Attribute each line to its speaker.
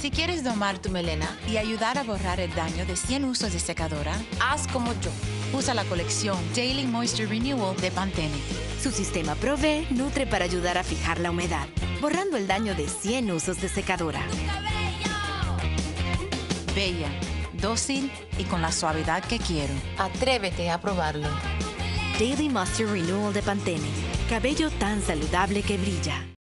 Speaker 1: Si quieres domar tu melena y ayudar a borrar el daño de 100 usos de secadora,
Speaker 2: Haz como yo.
Speaker 1: usa la colección Daily Moisture Renewal de Pantene.
Speaker 3: Su sistema Pro-V nutre para ayudar a fijar la humedad, borrando el daño de 100 usos de secadora.
Speaker 1: Bella, dócil y con la suavidad que quiero.
Speaker 2: Atrévete a probarlo.
Speaker 3: Daily Moisture Renewal de Pantene. Cabello tan saludable que brilla.